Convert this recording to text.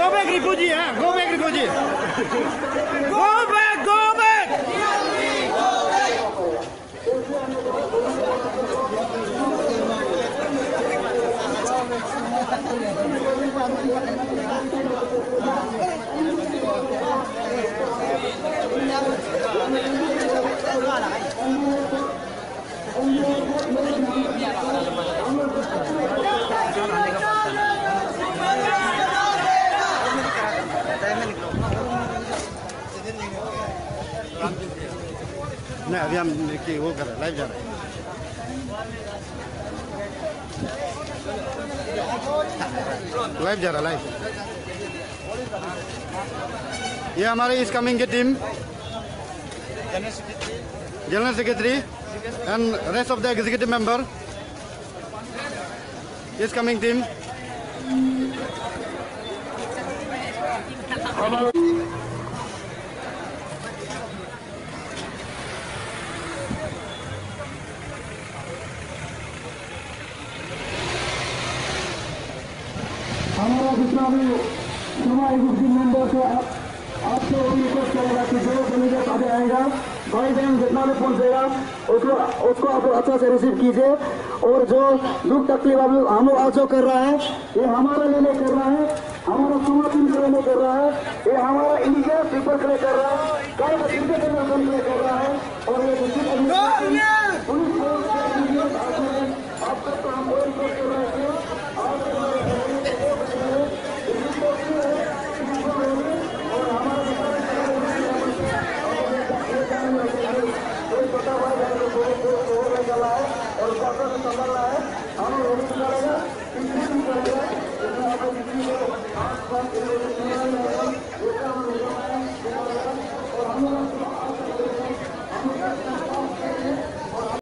Go back, Ripuji. Go back, Ripuji. Go back, go back. नहीं अभी हम वो कर रहे हैं, लाइव जा रहे हैं। लाइव जा रहा, लाइव। ये हमारे इस कमिंग की team, general secretary and rest of the executive member, इस कमिंग टीम। हमारा जितना भी सभा एग्जीक्यूटिव मेंबर से आपसे रिक्वेस्ट करेगा कि जो कैंडिडेट आगे आएगा भाई बहन जितना भी पहुंचेगा उसको आप अच्छा से रिसीव कीजिए। और जो दुख तकलीफ हम लोग आज जो कर रहा है ये हमारे लिए नहीं कर रहा है, हमारा समाज के लिए नहीं कर रहा है, ये हमारा इंडिया पीपल के लिए कर रहा है, कई इंडिया के लिए कर रहा है। और ये